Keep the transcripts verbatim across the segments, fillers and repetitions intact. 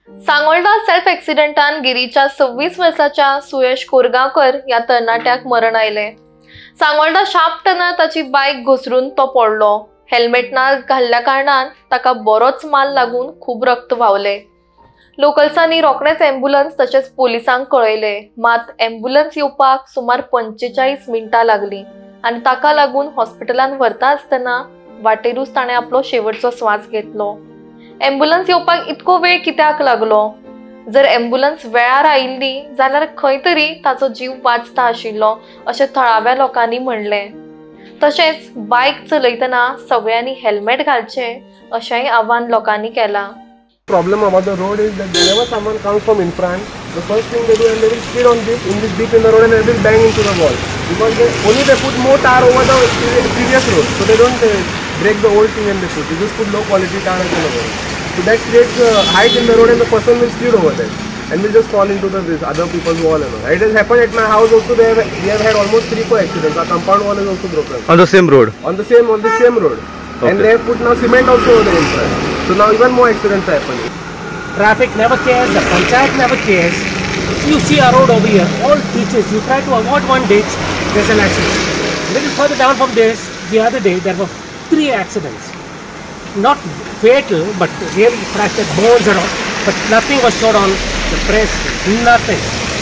सांगोळडा self एक्सिडेंटान गिरीच्या सव्वीस वर्षाच्या सुयश कोरगांवकर या तरणाट्याक मरण आयले। सांगोळडा शाफ्टना ताची बायक घसरून तो पडलो। हेल्मेट ना घाल्ल्या कारणान ताका बरोच माल लागून खूब रक्त व्हावले। लोकल्सांनी रोखडेच एम्ब्युलन्स तसेच पोलिसांक कळयले, मात एम्ब्युलन्स येवपाक सुमार पंचेचाळीस मिनटां लागली आणि ताका लागून हॉस्पिटलांत व्हरता आसतना वाटेरूच ताणें आपलो शेवटचो स्वास घेतलो। एम्ब्युलन्स येवपाक इतको वेळ कित्याक लागलो? जर एम्ब्युलन्स वेळार आयिल्ली जाल्यार खंय तरी ताचो जीव वाचता आशिल्लो अशें थळाव्या लोकांनी म्हणलें। तशेंच बायक चलयतना सगळ्यांनी हेल्मेट घालचें अशेंय आवाहन लोकांनी केलां। Problem about the road is that whenever someone comes from in front, the first thing they do is they will skid on this in this deep in the road and they will bang into the wall because they only they put more tar over the previous road, so they don't uh, break the old thing and they put they just put low quality tar into the road. So that creates uh, height in the road and the person will skid over there and will just fall into the this other people's wall and all. It has happened at my house also. They have, we have had almost three four accidents. Our compound wall is also broken on the same road. On the same on the same road, okay. And they have put now cement also over there in front. So now even more accidents are happening. Traffic never cares, the panchayat never cares. You see a road over here, all ditches, you try to avoid one ditch, there's an accident. Little further down from this, the other day, there were three accidents. Not fatal, but really fractured bones and all, but nothing was showed on the press, nothing.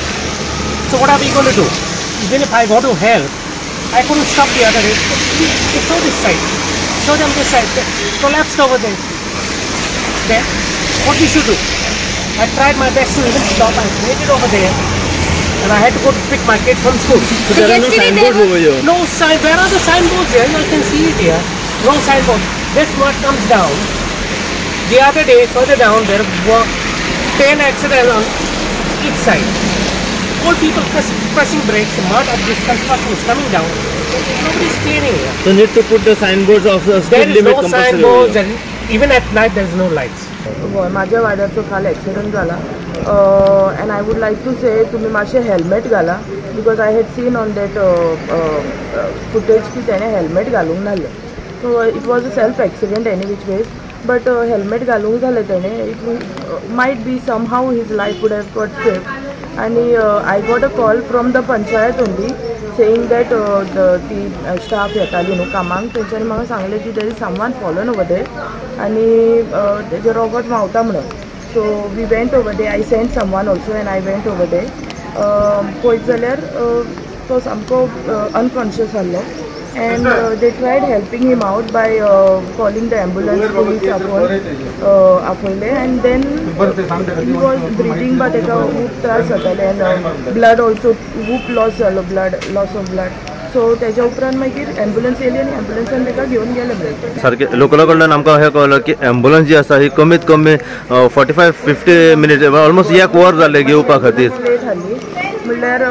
So what are we going to do? Even if I want to help, I couldn't stop the other day. You show this side, show them this side, they collapsed over there. There. What we should do? I tried my best to even stop and waited over there, and I had to go to pick my kid from school. So there are no signboards over here? No sign. Where are the signboards here? You can see it here. No signboard. This what comes down. The other day, further down, there were ten accidents on each side. All people press, pressing brakes. The mud of this construction is coming down. Nobody is caring here. So need to put the signboards of the speed limit compulsory. There is no signboards, and even at night there is no lights. माझ्या वाड्याचो काल accident जाला and I would like to say तुम्ही मातशें helmet घाला because I had seen on that footage की तेणें helmet घालूंक नासलें. So it was a self accident any which ways, but helmet घालूंक जालें तेणें. It might be somehow his life would have got safe. आनी I got a call from the panchayat only saying that uh, the uh, staff येताली न्हू कामांक, तेंच्यांनी म्हाका सांगलें की there is someone fallen over there आनी तेजे रोगोट व्हांवता म्हणून. So we went over there. I sent someone also and I went over there. पळयत जाल्यार तो सामको अनकॉन्शियस आहलो and uh, they tried helping him out by uh, calling the ambulance police upon uh, afole and then he was breathing but eka खूप त्रास जाताले and uh, blood also खूप loss जालो, blood loss of blood. So तेच्या उपरांत मागीर ambulance येयली आनी एम्ब्युलन्सान ताका घेवन गेले ब्रेक. सारकें लोकला कडल्यान आमकां हें कळ्ळें की एम्ब्युलन्स जी आसा ही कमीत कमी forty five fifty minute almost एक वर जालें घेवपा खातीर. लेट हाली म्हणल्यार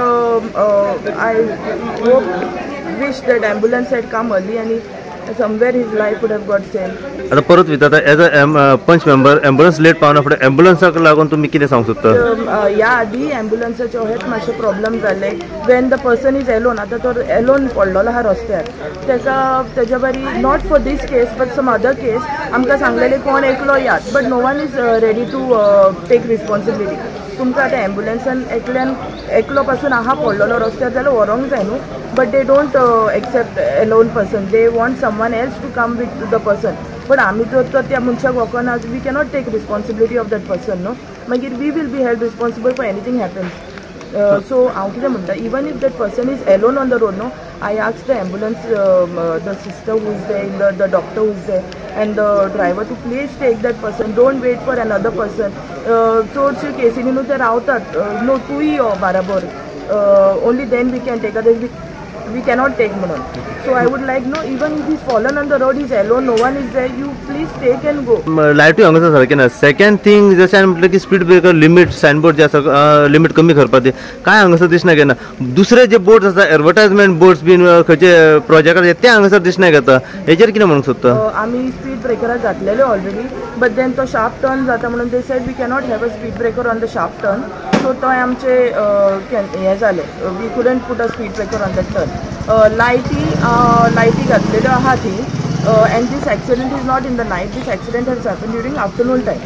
I hope wish that ambulance had come early and somewhere his life would have got saved. आता परत विचारता एज अ पंच मेंबर एम्ब्युलन्स लेट पावना फुडें एम्ब्युलन्साक लागून तुमी कितें सांगूंक सोदता? ह्या आदी एम्ब्युलन्साचे हेच मातशे प्रॉब्लम जाले when the person is alone. आतां तो एलोन पडलेलो आहा रस्त्यार, तेका तेज्या बारी not for this case but some other case आमकां सांगलेलें कोण एकलो यात, but no one is ready to take responsibility. तुमकां आतां एम्ब्युलन्सान एकल्यान एकलो पासून आहा पडलेलो रस्त्यार जाल्यार व्हरोंक जाय न्हू, but they don't accept alone person. They want someone else to come with the person. But आमी जर तर त्या मनशाक वखना we cannot take responsibility of that person न्हू. मागीर we will be held responsible for anything happens. So हांव कितें म्हणटा, even if that person is alone on the road न्हू, I ask the ambulance the sister who is there, the doctor who is there and the driver to please take that person. Don't wait for another person. चडशे केसींनी न्हू ते रावतात, no तूंय यो बाराबर, only then we can take other we cannot take म्हणून. So I would like no, even if he's fallen on the road, he's alone, no one is there, you please take and go. लायटी हांगासर सारकें ना. Second thing जशें हांवें म्हटलें की speed breaker limit signboard जे आसा लिमीट कमी करपाक ते कांय हांगासर दिसना घेना. दुसरे जे बोर्ड्स आसा एडवर्टायजमेंट बोर्ड्स बीन खंयचे प्रोजेक्टार ते हांगासर दिसना घेता. हेजेर कितें म्हणूंक सोदता? आमी स्पीड ब्रेकरार घातलेले ऑलरेडी, बट देन तो शार्प टर्न जाता म्हणून they said we cannot have a speed breaker on the sharp turn. So तो आमचे हें जालें, we couldn't put a speed breaker on that turn. लायटी लायटी घातलेल्यो आहा थी, and this accident is not in the night. This accident has happen during afternoon time.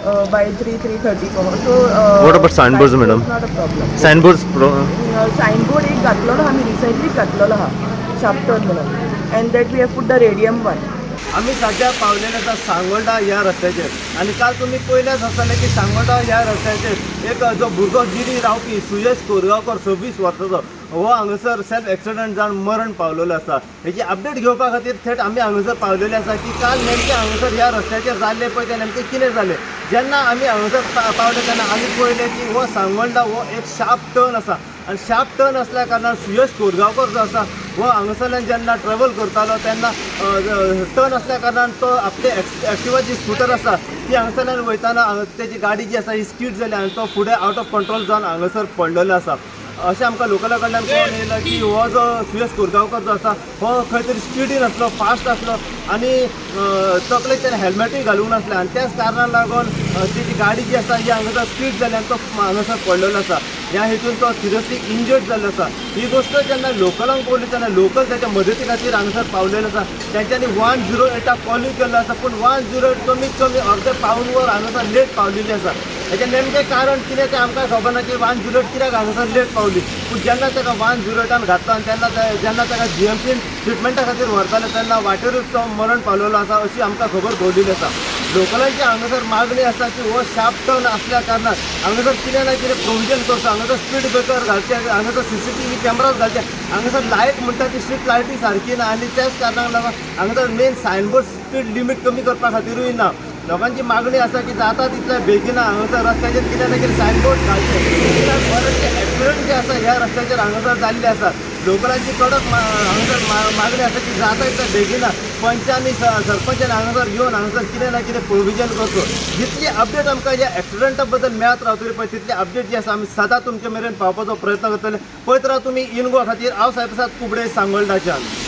By three three thirty so What about signboards, madam? Not a problem. सायनबोर्ड्स signboard एक घातलेलो आमी recently घातलेलो आहा शार्प टर्न म्हणून and that we have put the radium one. आम्ही सध्या पावलेले आसा सांगोळडा ह्या रस्त्याचेर आणि काल तुम्ही पयल्याच आसतलें की सांगोळडा ह्या रस्त्याचेर एक जो भुरगो गिरी रावपी सुयश कोरगांवकर सव्वीस वर्साचो हो हांगासर सेल्फ एक्सिडेंट जावन मरण पावलेलो आसा. हेची अपडेट घेवपा खातीर थेट आमी हांगासर पावलेले आसा की काल नेमके हांगासर ह्या रस्त्याचेर जाल्ले पळय तें नेमकें कितें जालें. जेन्ना आमी हांगासर पावले तेन्ना आमी पळयलें की हो सांगोळडा हो एक शार्प टर्न आसा आणि शार्प टर्न असल्या कारणान सुयश कोरगांवकर जो आसा हो हांगासरल्यान जेन्ना ट्रॅव्हल करतालो तेन्ना टर्न असल्या कारणान तो आपले एक्टिवा जी स्कूटर आसा ती हांगासरल्यान वयताना तेजी गाडी जी आसा ही स्कीड जाली आनी तो फुडें आउट ऑफ कंट्रोल जावन हांगासर पडलेलो आसा. अशें आमकां लोकला कडल्यान कळून येयलां की हो जो सुयश कोरगांवकर जो आसा हो खंय तरी स्पिडीन आसलो, फास्ट आसलो आनी तकलेक तेणें हेल्मेटूय घालूंक नासलें आनी त्याच कारणान लागून तेजी गाडी जी आसा ही हांगासर स्पीड जाली आनी तो हांगासर पडलेलो आसा. ह्या हेतून तो सिरियसली इंजर्ड जाल्लो आसा. ही गोश्ट जेन्ना लोकलांक पळयली तेन्ना लोकल तेच्या मदती खातीर हांगासर पावलेलो आसा. तेंच्यांनी वन झिरो एटाक कॉल केल्लो आसा पूण वन झिरो एट कमीत कमी अर्दे पाऊण वर हांगासर लेट पावलेली आसा. हेचें नेमकें कारण कितें तें आमकां खबर ना की वन झिरो एट कित्याक हांगासर लेट पावली. पूण जेन्ना ताका वन झिरो एटान घातलो आनी तेन्ना जेन्ना ताका जीएमसीन ट्रिटमेंटा खातीर व्हरताले तेन्ना वाटेरूच तो मरण पावलेलो आसा अशी आमकां खबर कळिल्ली आसा. लोकलांची हांगासर मागणी आसा की हो शार्प टर्न आसल्या कारणान हांगासर कितें ना कितें प्रोविजन करचो. हांगासर स्पीड ब्रेकर घालचे, हांगासर सीसीटीव्ही कॅमेराज घालचे, हांगासर लायट म्हणटा ती स्ट्रीट लायटी सारकी ना आनी त्याच कारणाक लागून हांगासर मेन सायनबोर्ड स्पीड लिमीट कमी करपा खातीरूय ना. लोकांची मागणी आसा की जाता तितल्या बेगीन हांगासर रस्त्याचेर कितें ना कितें सायनबोर्ड घालचे. कित्याक बरेचशे एक्सिडंट जे आसा ह्या रस्त्याचेर हांगासर जाल्ले आसा. लोकलांची कडक हांगासर मागणी आसा की जाता तितल्या बेगीन पंचांनी सरपंचान हांगासर येवन हांगासर कितें ना कितें प्रोविजन करचो. जितली अपडेट आमकां ह्या एक्सिडंटा बद्दल मेळत रावतली पळय तितली अपडेट जी आसा आमी सदां तुमचे मेरेन पावपाचो प्रयत्न करतले. पळयत राव तुमी इनगो खातीर हांव सायप्रसाद कुबडे सांगोळडाच्यान.